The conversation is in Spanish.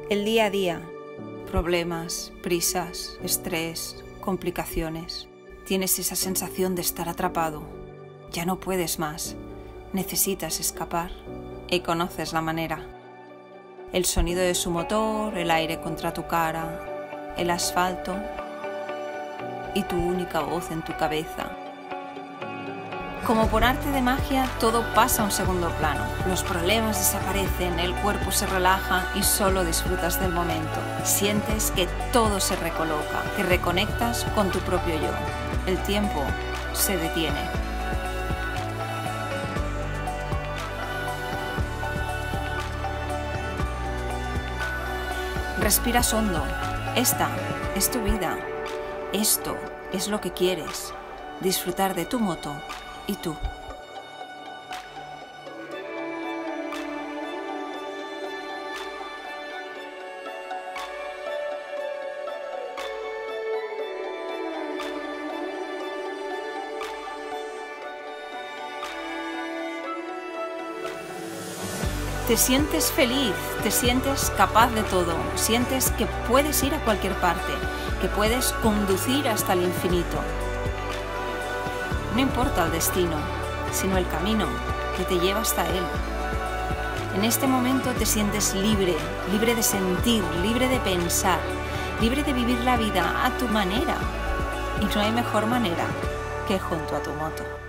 El día a día, problemas, prisas, estrés, complicaciones. Tienes esa sensación de estar atrapado. Ya no puedes más. Necesitas escapar y conoces la manera. El sonido de su motor, el aire contra tu cara, el asfalto y tu única voz en tu cabeza. Como por arte de magia, todo pasa a un segundo plano. Los problemas desaparecen, el cuerpo se relaja y solo disfrutas del momento. Sientes que todo se recoloca, que reconectas con tu propio yo. El tiempo se detiene. Respiras hondo. Esta es tu vida. Esto es lo que quieres. Disfrutar de tu moto y tú. Te sientes feliz, te sientes capaz de todo, sientes que puedes ir a cualquier parte, que puedes conducir hasta el infinito. No importa el destino, sino el camino que te lleva hasta él. En este momento te sientes libre, libre de sentir, libre de pensar, libre de vivir la vida a tu manera. Y no hay mejor manera que junto a tu moto.